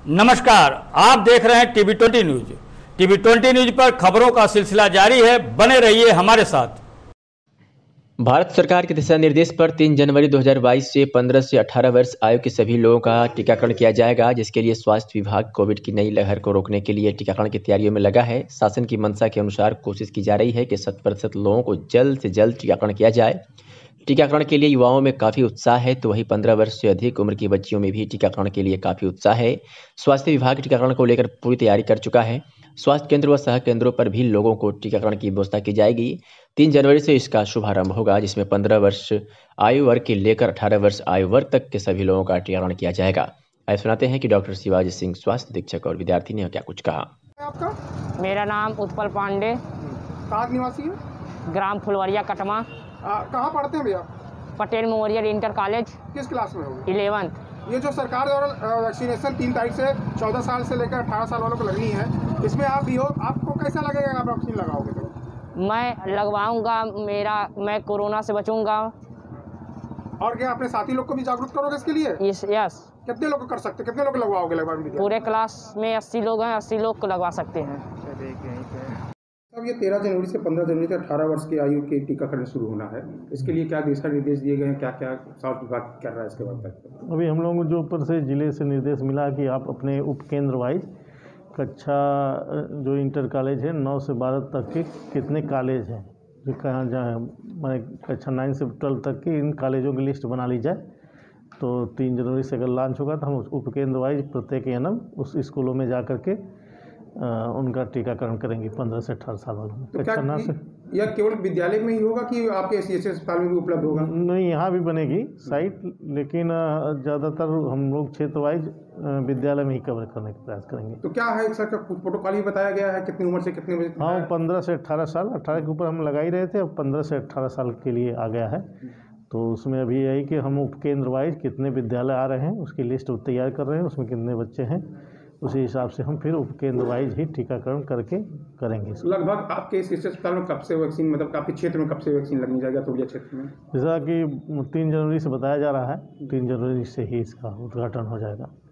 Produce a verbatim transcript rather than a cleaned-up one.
नमस्कार, आप देख रहे हैं TV twenty news. TV twenty news पर खबरों का सिलसिला जारी है, बने रहिए हमारे साथ। भारत सरकार के दिशा निर्देश पर तीन जनवरी दो हज़ार बाईस से पंद्रह से अठारह वर्ष आयु के सभी लोगों का टीकाकरण किया जाएगा, जिसके लिए स्वास्थ्य विभाग कोविड की नई लहर को रोकने के लिए टीकाकरण की तैयारियों में लगा है। शासन की मंशा के अनुसार कोशिश की जा रही है कि शत प्रतिशत लोगों को जल्द से जल्द टीकाकरण किया जाए। टीकाकरण के लिए युवाओं में काफ़ी उत्साह है, तो वहीं पंद्रह वर्ष से अधिक उम्र की बच्चियों में भी टीकाकरण के लिए काफ़ी उत्साह है। स्वास्थ्य विभाग टीकाकरण को लेकर पूरी तैयारी कर चुका है। स्वास्थ्य केंद्र व सह केंद्रों पर भी लोगों को टीकाकरण की व्यवस्था की जाएगी। तीन जनवरी से इसका शुभारंभ होगा, जिसमें पंद्रह वर्ष आयु वर्ग के लेकर अठारह वर्ष आयु वर्ग तक के सभी लोगों का टीकाकरण किया जाएगा। आइए सुनाते हैं कि डॉक्टर शिवाजी सिंह, स्वास्थ्य अधीक्षक और विद्यार्थी, ने क्या कुछ कहा। आपका? मेरा नाम उत्पल पांडे, कहाँ निवासी है? ग्राम फुलवरिया कटमा। कहाँ पढ़ते हैं भैया? Patel memorial inter college. किस क्लास में हो? इलेवेंथ। ये जो सरकार द्वारा वैक्सीनेशन तीन तारीख से चौदह साल से लेकर अठारह साल वालों को लगनी है, इसमें आप भी हो, आपको कैसा लगेगा आप वैक्सीन लगाओगे तो? मैं लगवाऊंगा, मेरा मैं कोरोना से बचूंगा। और क्या अपने साथी लोग को भी जागरूक करोगे इसके लिए? Yes yes. कितने लोग कर सकते, कितने लोग लगवाओगे? लगवाओगे? पूरे क्लास में अस्सी लोग हैं, अस्सी लोग को लगवा सकते हैं। अब ये तेरह जनवरी से पंद्रह जनवरी तक अठारह वर्ष की आयु के टीकाकरण शुरू होना है। इसके लिए क्या दिशा निर्देश दिए गए हैं, क्या क्या स्वास्थ्य विभाग कर रहा है इसके बाद तक? अभी हम लोगों को जो ऊपर से जिले से निर्देश मिला कि आप अपने उपकेंद्र वाइज कक्षा जो इंटर कॉलेज है नौ से बारह तक के कितने कॉलेज हैं जो कहाँ जहाँ मैं कक्षा नाइन से ट्वेल्व तक की इन कॉलेजों की लिस्ट बना ली जाए। तो तीन जनवरी से अगर लॉन्च होगा तो हम उपकेंद्र वाइज प्रत्येक एनएम उस स्कूलों में जा कर के आ, उनका टीकाकरण करेंगे पंद्रह से अठारह साल वालों में। तो क्या से यह केवल विद्यालय में ही होगा कि आपके सी एच अस्पताल में भी उपलब्ध होगा? नहीं, यहाँ भी बनेगी साइट, लेकिन ज़्यादातर हम लोग क्षेत्र वाइज विद्यालय में ही कवर करने का प्रयास करेंगे। तो क्या है सर का प्रोटोकॉल ही बताया गया है, कितनी उम्र से कितने बजे? हाँ, पंद्रह से अठारह साल, अठारह के ऊपर हम लगा ही रहे थे, अब पंद्रह से अठारह साल के लिए आ गया है। तो उसमें अभी यही कि हम उपकेंद्र वाइज कितने विद्यालय आ रहे हैं उसकी लिस्ट तैयार कर रहे हैं, उसमें कितने बच्चे हैं, उसी हिसाब से हम फिर उपकेंद्र वाइज ही टीकाकरण करके करेंगे। लगभग आपके इस अस्पताल में कब से वैक्सीन, मतलब आपके क्षेत्र में कब से वैक्सीन लगनी जाएगा तोड़िया क्षेत्र में? जैसा कि तीन जनवरी से बताया जा रहा है, तीन जनवरी से ही इसका उद्घाटन हो जाएगा।